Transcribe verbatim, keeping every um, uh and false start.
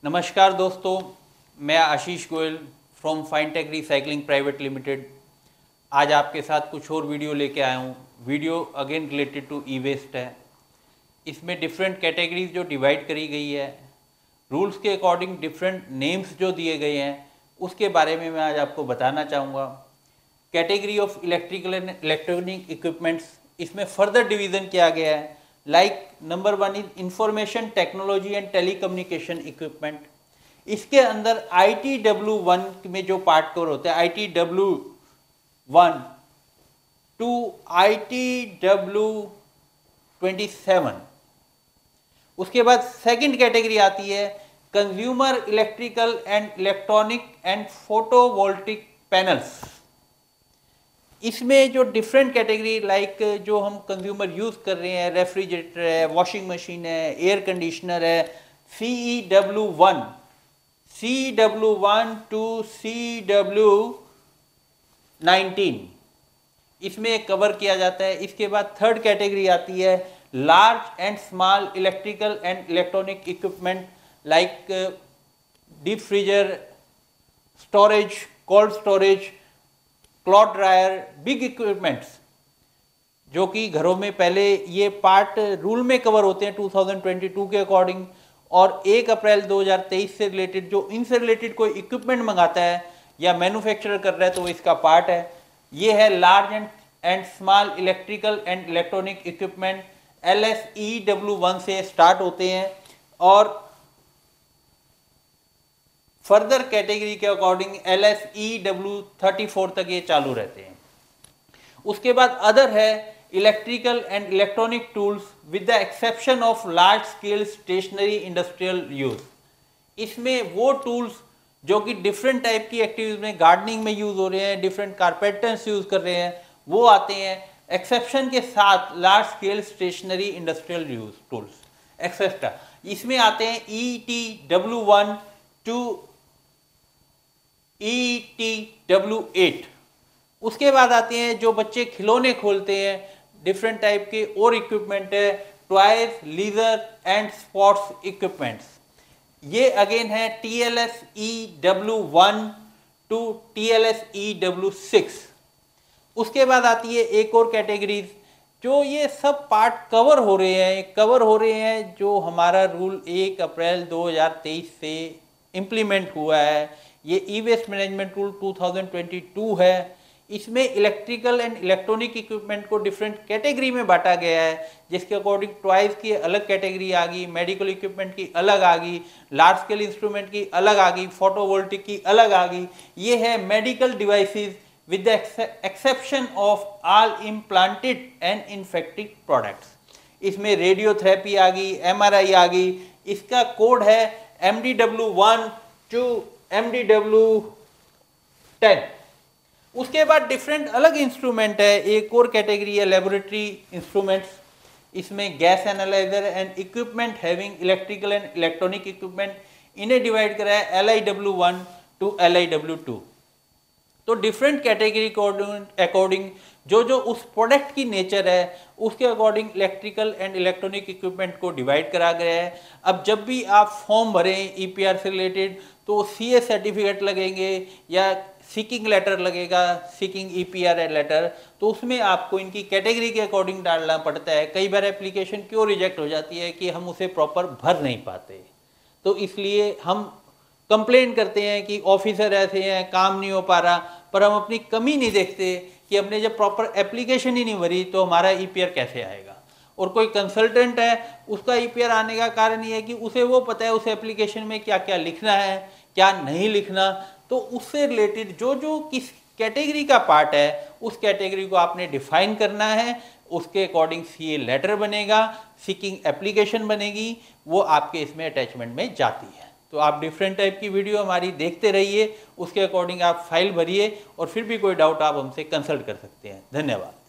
नमस्कार दोस्तों, मैं Ashish Goyal from Finetech recycling private limited आज आपके साथ कुछ और वीडियो लेके आया हूँ। Video again related to e waste है। इसमें डिफरेंट कैटेगरीज जो डिवाइड करी गई है, रूल्स के अकॉर्डिंग डिफरेंट नेम्स जो दिए गए हैं, उसके बारे में मैं आज आपको बताना चाहूँगा। Category of electrical and electronic equipments, इसमें फर्दर डिवीज़न किया गया है। Like number one is information technology and telecommunication equipment. इसके अंदर आई टी डब्ल्यू वन में जो पार्ट कवर होते हैं, I T W one two I T W twenty seven. उसके बाद सेकंड कैटेगरी आती है consumer electrical and electronic and photovoltaic panels. इसमें जो डिफरेंट कैटेगरी लाइक जो हम कंज्यूमर यूज़ कर रहे हैं, रेफ्रिजरेटर है, वॉशिंग मशीन है, एयर कंडीशनर है, C E W one C W one two C W nineteen, इसमें कवर किया जाता है। इसके बाद थर्ड कैटेगरी आती है large and small electrical and electronic equipment like deep freezer, storage, cold storage, cloth dryer, big equipments, जो कि घरों में पहले ये पार्ट रूल में कवर होते हैं टू थाउजेंड ट्वेंटी टू के अकॉर्डिंग। और एक अप्रैल दो हज़ार तेईस से रिलेटेड जो इनसे रिलेटेड कोई इक्विपमेंट मंगाता है या मैन्युफैक्चर कर रहा है तो वो इसका पार्ट है। ये है large and and small electrical and electronic equipment, L S E W one से स्टार्ट होते हैं और फर्दर कैटेगरी के according L S E W thirty four तक ये चालू रहते हैं। उसके बाद अदर है electrical and electronic tools with the exception of large scale stationary industrial use. इसमें वो टूल्स जो कि डिफरेंट टाइप की एक्टिविटीज में गार्डनिंग में यूज हो रहे हैं, डिफरेंट कारपेंटर्स यूज कर रहे हैं, वो आते हैं। एक्सेप्शन के साथ large scale stationary industrial use tools etcetera, इसमें आते हैं E T W one two E T W eight. उसके बाद आते हैं जो बच्चे खिलौने खोलते हैं, डिफरेंट टाइप के और इक्विपमेंट है, toys, leisure and sports equipments. ये अगेन है T L S E W one two T L S E W six. उसके बाद आती है एक और कैटेगरीज जो ये सब पार्ट कवर हो रहे हैं कवर हो रहे हैं जो हमारा रूल एक अप्रैल दो हज़ार तेईस से इम्प्लीमेंट हुआ है। ये e waste management rule two thousand twenty two है। इसमें इलेक्ट्रिकल एंड इलेक्ट्रॉनिक इक्विपमेंट को डिफरेंट कैटेगरी में बांटा गया है, जिसके अकॉर्डिंग टॉयज की अलग कैटेगरी आ गई, मेडिकल इक्विपमेंट की अलग आ गई, लार्ज स्केल इंस्ट्रूमेंट की अलग आ गई, फोटोवोल्टिक की अलग आ गई। ये है medical devices with the exception of all implanted and infective products. इसमें रेडियोथेरेपी आ गई, एम आर आई आ गई। इसका कोड है M D W one two M D W ten. उसके बाद डिफरेंट अलग इंस्ट्रूमेंट है, एक और कैटेगरी है लेबोरेटरी इंस्ट्रूमेंट्स। इसमें gas analyzer and equipment having electrical and electronic equipment, इन्हें डिवाइड करा है L I W one two L I W two. तो डिफरेंट कैटेगरी अकॉर्डिंग जो जो उस प्रोडक्ट की नेचर है उसके according electrical and electronic equipment को डिवाइड करा गया है। अब जब भी आप फॉर्म भरें ई पी आर से रिलेटेड तो सी ए सर्टिफिकेट लगेंगे या सीकिंग लेटर लगेगा, seeking E P R letter, तो उसमें आपको इनकी कैटेगरी के अकॉर्डिंग डालना पड़ता है। कई बार एप्लीकेशन क्यों रिजेक्ट हो जाती है कि हम उसे प्रॉपर भर नहीं पाते, तो इसलिए हम कंप्लेन करते हैं कि ऑफिसर ऐसे हैं, काम नहीं हो पा रहा, पर हम अपनी कमी नहीं देखते कि हमने जब प्रॉपर एप्लीकेशन ही नहीं भरी तो हमारा ई पी आर कैसे आएगा। और कोई कंसल्टेंट है, उसका ई पी आर आने का कारण ये है कि उसे वो पता है उस एप्लीकेशन में क्या क्या लिखना है, क्या नहीं लिखना। तो उससे रिलेटेड जो जो किस कैटेगरी का पार्ट है उस कैटेगरी को आपने डिफाइन करना है, उसके अकॉर्डिंग सी ए लेटर बनेगा, सीकिंग एप्लीकेशन बनेगी, वो आपके इसमें अटैचमेंट में जाती है। तो आप डिफरेंट टाइप की वीडियो हमारी देखते रहिए, उसके अकॉर्डिंग आप फाइल भरिए और फिर भी कोई डाउट आप हमसे कंसल्ट कर सकते हैं। धन्यवाद।